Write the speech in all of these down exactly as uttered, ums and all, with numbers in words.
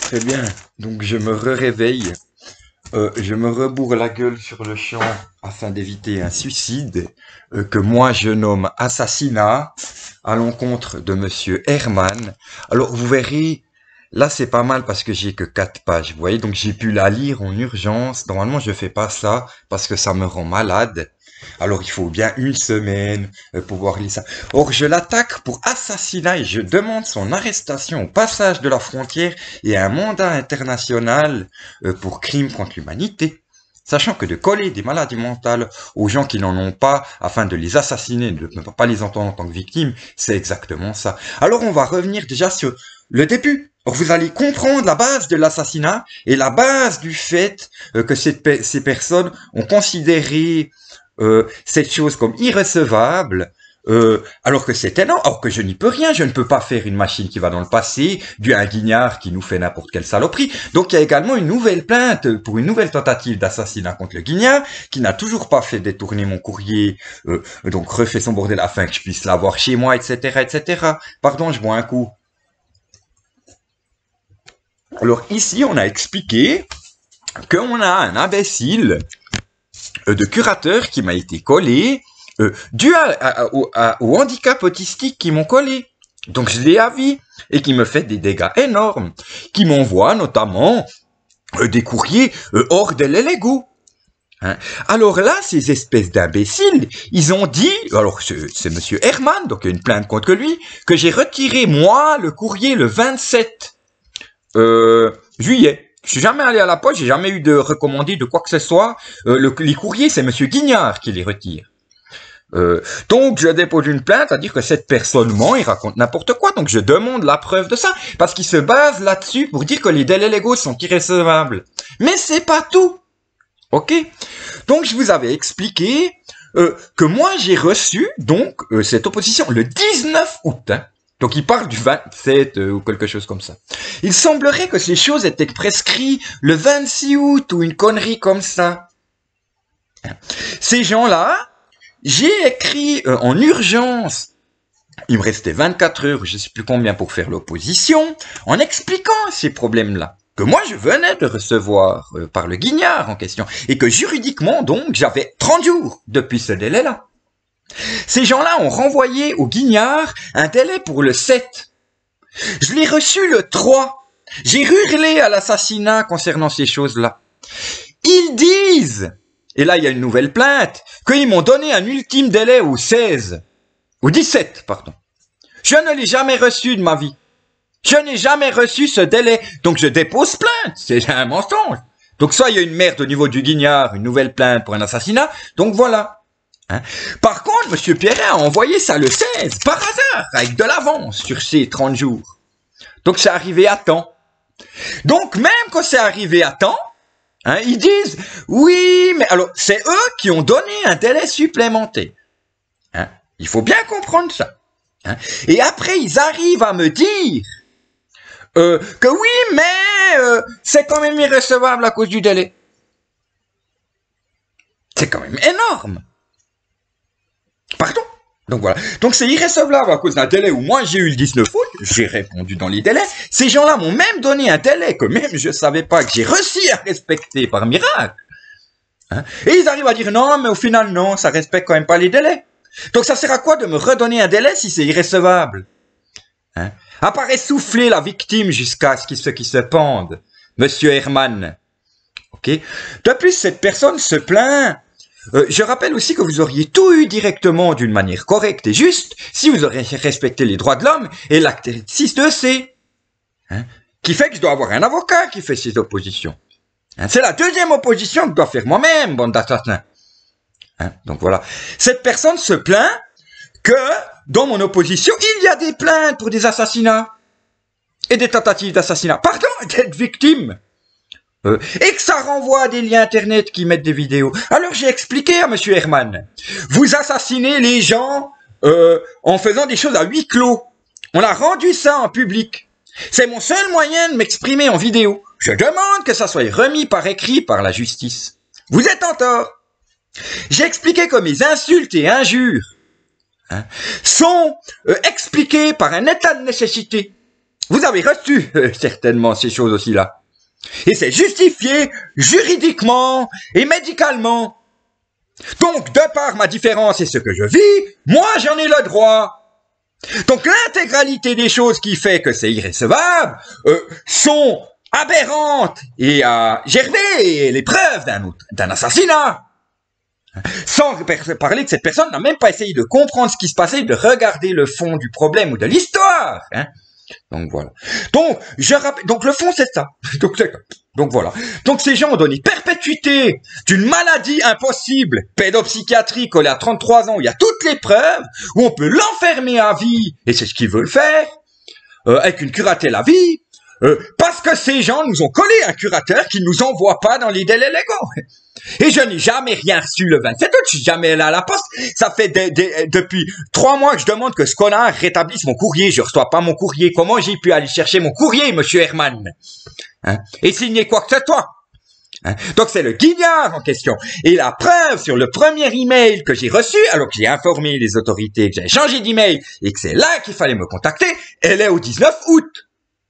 Très bien. Donc je me réveille, euh, je me rebourre la gueule sur le champ afin d'éviter un suicide euh, que moi je nomme assassinat à l'encontre de Monsieur Herman. Alors vous verrez, là c'est pas mal parce que j'ai que quatre pages, vous voyez, donc j'ai pu la lire en urgence. Normalement je fais pas ça parce que ça me rend malade. Alors il faut bien une semaine euh, pour pouvoir lire ça. Or je l'attaque pour assassinat et je demande son arrestation au passage de la frontière et un mandat international euh, pour crime contre l'humanité. Sachant que de coller des maladies mentales aux gens qui n'en ont pas afin de les assassiner, de ne pas les entendre en tant que victimes, c'est exactement ça. Alors on va revenir déjà sur le début. Or vous allez comprendre la base de l'assassinat et la base du fait euh, que cette pe ces personnes ont considéré Euh, cette chose comme irrecevable, euh, alors que c'est énorme, alors que je n'y peux rien, je ne peux pas faire une machine qui va dans le passé, dû à un guignard qui nous fait n'importe quelle saloperie. Donc il y a également une nouvelle plainte pour une nouvelle tentative d'assassinat contre le guignard, qui n'a toujours pas fait détourner mon courrier, euh, donc refait son bordel afin que je puisse l'avoir chez moi, et cetera, et cetera. Pardon, je bois un coup. Alors ici, on a expliqué qu'on a un imbécile de curateur qui m'a été collé, euh, dû à, à, au, à, au handicap autistique qui m'ont collé. Donc je l'ai à vie, et qui me fait des dégâts énormes, qui m'envoie notamment euh, des courriers euh, hors délai légaux. Hein. Alors là, ces espèces d'imbéciles, ils ont dit, alors c'est Monsieur Herman, donc il y a une plainte contre lui, que j'ai retiré moi le courrier le vingt-sept euh, juillet. Je suis jamais allé à la poste, j'ai jamais eu de recommandé de quoi que ce soit. Euh, le, les courriers, c'est Monsieur Guignard qui les retire. Euh, donc, je dépose une plainte à dire que cette personne ment, il raconte n'importe quoi. Donc, je demande la preuve de ça, parce qu'il se base là-dessus pour dire que les délais légaux sont irrécevables. Mais c'est pas tout, ok? Donc, je vous avais expliqué euh, que moi, j'ai reçu donc euh, cette opposition le dix-neuf août. Hein. Donc il parle du vingt-sept euh, ou quelque chose comme ça. Il semblerait que ces choses étaient prescrites le vingt-six août ou une connerie comme ça. Ces gens-là, j'ai écrit euh, en urgence, il me restait vingt-quatre heures, je ne sais plus combien pour faire l'opposition, en expliquant ces problèmes-là. Que moi je venais de recevoir euh, par le guignard en question. Et que juridiquement donc j'avais trente jours depuis ce délai-là. Ces gens-là ont renvoyé au guignard un délai pour le sept. Je l'ai reçu le trois. J'ai hurlé à l'assassinat concernant ces choses-là. Ils disent, et là il y a une nouvelle plainte, qu'ils m'ont donné un ultime délai au seize, au dix-sept, pardon. Je ne l'ai jamais reçu de ma vie. Je n'ai jamais reçu ce délai, donc je dépose plainte. C'est un mensonge. Donc soit il y a une merde au niveau du guignard, une nouvelle plainte pour un assassinat, donc voilà. Hein. Par contre, Monsieur Pierret a envoyé ça le seize, par hasard, avec de l'avance sur ces trente jours. Donc c'est arrivé à temps. Donc même quand c'est arrivé à temps, hein, ils disent, oui, mais alors c'est eux qui ont donné un délai supplémentaire. Hein. Il faut bien comprendre ça. Hein. Et après, ils arrivent à me dire euh, que oui, mais euh, c'est quand même irrecevable à cause du délai. C'est quand même énorme. Pardon? Donc voilà. Donc c'est irrécevable à cause d'un délai où moi j'ai eu le dix-neuf août, j'ai répondu dans les délais. Ces gens-là m'ont même donné un délai que même je savais pas que j'ai réussi à respecter par miracle. Hein? Et ils arrivent à dire non, mais au final non, ça respecte quand même pas les délais. Donc ça sert à quoi de me redonner un délai si c'est irrécevable? Hein? À part essouffler la victime jusqu'à ce qu'il se, qu'il se pende, Monsieur Herman. Ok? De plus, cette personne se plaint. Euh, je rappelle aussi que vous auriez tout eu directement d'une manière correcte et juste si vous auriez respecté les droits de l'homme et l'acte six deux C, hein, qui fait que je dois avoir un avocat qui fait ces oppositions. Hein, c'est la deuxième opposition que je dois faire moi-même, bande d'assassins. Hein, donc voilà. Cette personne se plaint que dans mon opposition, il y a des plaintes pour des assassinats et des tentatives d'assassinat. Pardon, d'être victime. Euh, et que ça renvoie à des liens internet qui mettent des vidéos. Alors j'ai expliqué à Monsieur Herman, vous assassinez les gens euh, en faisant des choses à huis clos. On a rendu ça en public. C'est mon seul moyen de m'exprimer en vidéo. Je demande que ça soit remis par écrit par la justice. Vous êtes en tort. J'ai expliqué que mes insultes et injures hein, sont euh, expliquées par un état de nécessité. Vous avez reçu euh, certainement ces choses aussi-là. Et c'est justifié juridiquement et médicalement. Donc, de par ma différence et ce que je vis, moi j'en ai le droit. Donc l'intégralité des choses qui fait que c'est irrécevable euh, sont aberrantes et à gerber les preuves d'un d'un assassinat. Sans parler que cette personne n'a même pas essayé de comprendre ce qui se passait, de regarder le fond du problème ou de l'histoire. Hein. Donc voilà. Donc je rappelle. Donc le fond c'est ça. Donc, donc voilà. Donc ces gens ont donné perpétuité d'une maladie impossible, pédopsychiatrique, collée à trente-trois ans, où il y a toutes les preuves, où on peut l'enfermer à vie, et c'est ce qu'ils veulent faire, euh, avec une curatelle à vie. Euh, parce que ces gens nous ont collé un curateur qui ne nous envoie pas dans les délais légaux. Et je n'ai jamais rien reçu le vingt-sept août, je suis jamais allé à la poste. Ça fait de, de, depuis trois mois que je demande que ce connard rétablisse mon courrier. Je reçois pas mon courrier. Comment j'ai pu aller chercher mon courrier, monsieur Herman, hein? Et signer quoi que ce soit, hein? Donc c'est le guignard en question. Et la preuve sur le premier email que j'ai reçu, alors que j'ai informé les autorités que j'avais changé d'email et que c'est là qu'il fallait me contacter, elle est au dix-neuf août.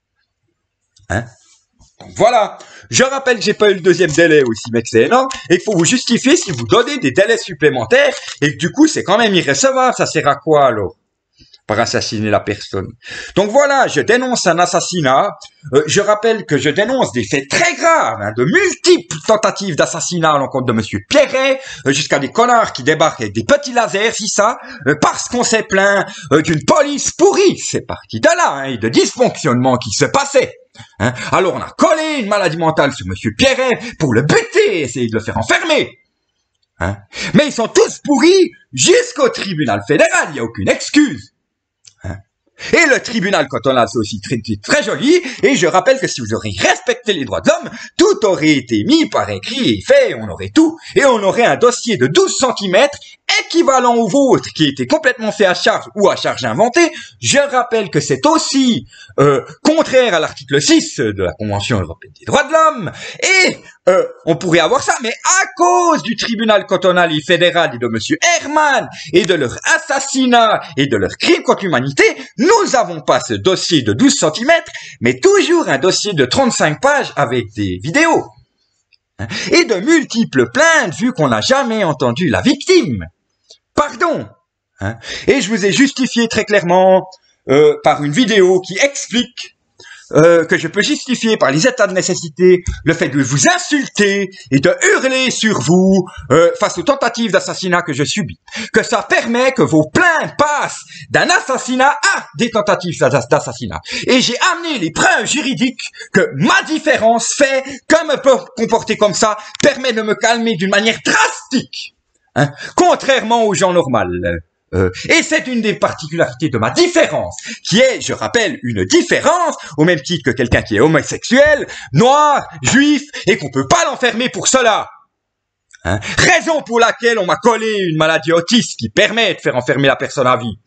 Hein? Donc voilà. Je rappelle que j'ai pas eu le deuxième délai aussi, mais que c'est énorme, et qu'il faut vous justifier si vous donnez des délais supplémentaires, et que du coup c'est quand même irrécevable. Ça sert à quoi alors? Par assassiner la personne. Donc voilà, je dénonce un assassinat. Euh, je rappelle que je dénonce des faits très graves, hein, de multiples tentatives d'assassinat à l'encontre de monsieur Pierret, euh, jusqu'à des connards qui débarquent avec des petits lasers, si ça, euh, parce qu'on s'est plaint euh, d'une police pourrie. C'est parti de là, hein, et de dysfonctionnement qui se passait. Hein. Alors on a collé une maladie mentale sur monsieur Pierret pour le buter, essayer de le faire enfermer. Hein. Mais ils sont tous pourris jusqu'au tribunal fédéral, il n'y a aucune excuse. Hein. Et le tribunal cantonal, c'est aussi très, très joli, et je rappelle que si vous auriez respecté les droits de l'homme, tout aurait été mis par écrit et fait, on aurait tout, et on aurait un dossier de douze centimètres équivalent au vôtre, qui était complètement fait à charge ou à charge inventée. Je rappelle que c'est aussi euh, contraire à l'article six de la Convention européenne des droits de l'homme, et euh, on pourrait avoir ça, mais à cause du tribunal cantonal et fédéral et de monsieur Herman, et de leur assassinat, et de leur crime contre l'humanité, nous n'avons pas ce dossier de douze centimètres, mais toujours un dossier de trente-cinq pages avec des vidéos. Et de multiples plaintes, vu qu'on n'a jamais entendu la victime. Pardon. Hein. Et je vous ai justifié très clairement euh, par une vidéo qui explique euh, que je peux justifier par les états de nécessité le fait de vous insulter et de hurler sur vous euh, face aux tentatives d'assassinat que je subis. Que ça permet que vos plaintes passent d'un assassinat à des tentatives d'assassinat. Et j'ai amené les preuves juridiques que ma différence fait que me comporter comme ça permet de me calmer d'une manière drastique. Hein, contrairement aux gens normaux. Euh, et c'est une des particularités de ma différence, qui est, je rappelle, une différence, au même titre que quelqu'un qui est homosexuel, noir, juif, et qu'on peut pas l'enfermer pour cela. Hein, raison pour laquelle on m'a collé une maladie autiste qui permet de faire enfermer la personne à vie.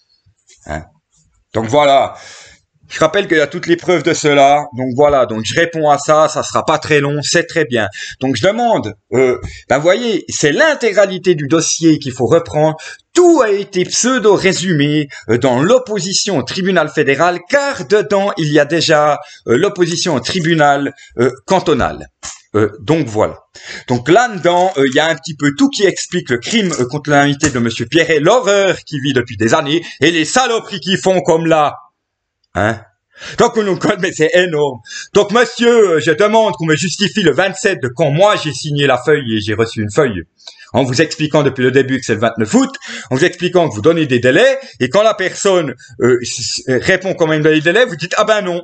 Hein, donc voilà. Je rappelle qu'il y a toutes les preuves de cela, donc voilà, donc je réponds à ça, ça sera pas très long, c'est très bien. Donc je demande, euh, ben voyez, c'est l'intégralité du dossier qu'il faut reprendre, tout a été pseudo-résumé euh, dans l'opposition au tribunal fédéral, car dedans il y a déjà euh, l'opposition au tribunal euh, cantonal. Euh, donc voilà. Donc là-dedans, euh, il y a un petit peu tout qui explique le crime euh, contre l'humanité de monsieur Pierret, l'horreur qu'il vit depuis des années, et les saloperies qu'ils font comme là. Hein? Donc on nous colle, mais c'est énorme. Donc monsieur, je demande qu'on me justifie le vingt-sept de quand moi j'ai signé la feuille et j'ai reçu une feuille. En vous expliquant depuis le début que c'est le vingt-neuf août, en vous expliquant que vous donnez des délais, et quand la personne euh, répond quand même dans les délais, vous dites ah ben non.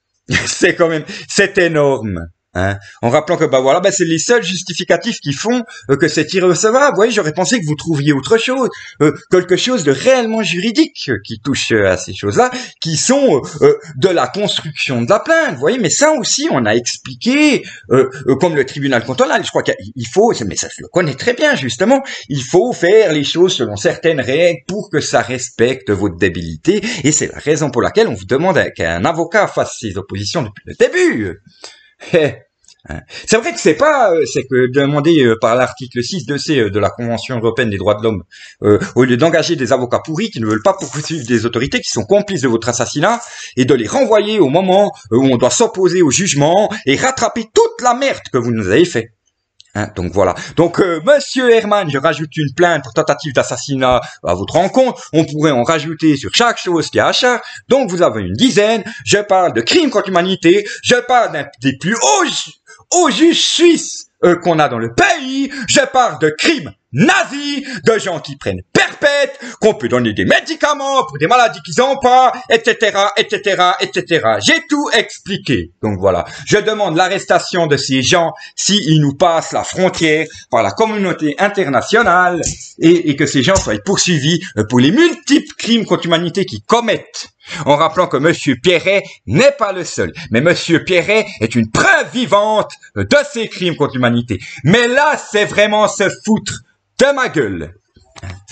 C'est quand même, c'est énorme. Hein, en rappelant que bah voilà, bah c'est les seuls justificatifs qui font euh, que c'est irrecevable. Vous voyez, j'aurais pensé que vous trouviez autre chose, euh, quelque chose de réellement juridique euh, qui touche euh, à ces choses-là, qui sont euh, de la construction de la plainte. Vous voyez, mais ça aussi, on a expliqué, euh, euh, comme le tribunal cantonal. Je crois qu'il faut, mais ça je le connais très bien justement, il faut faire les choses selon certaines règles pour que ça respecte votre débilité. Et c'est la raison pour laquelle on vous demande qu'un avocat fasse ses oppositions depuis le début. Hein. C'est vrai que c'est pas, euh, c'est que demandé euh, par l'article six deux C euh, de la Convention européenne des droits de l'homme, euh, au lieu d'engager des avocats pourris qui ne veulent pas poursuivre des autorités qui sont complices de votre assassinat, et de les renvoyer au moment où on doit s'opposer au jugement et rattraper toute la merde que vous nous avez fait. Hein, donc voilà. Donc euh, Monsieur Herman, je rajoute une plainte pour tentative d'assassinat à votre encontre. On pourrait en rajouter sur chaque chose qui est à charge. Donc vous avez une dizaine. Je parle de crimes contre l'humanité. Je parle d'un des plus hauts, hauts juges suisses euh, qu'on a dans le pays. Je parle de crimes nazis, de gens qui prennent perpète, qu'on peut donner des médicaments pour des maladies qu'ils n'ont pas, et cetera, et cetera, et cetera. J'ai tout expliqué. Donc voilà. Je demande l'arrestation de ces gens s'ils nous passent la frontière par la communauté internationale et, et que ces gens soient poursuivis pour les multiples crimes contre l'humanité qu'ils commettent. En rappelant que Monsieur Pierret n'est pas le seul. Mais Monsieur Pierret est une preuve vivante de ces crimes contre l'humanité. Mais là, c'est vraiment se foutre de ma gueule.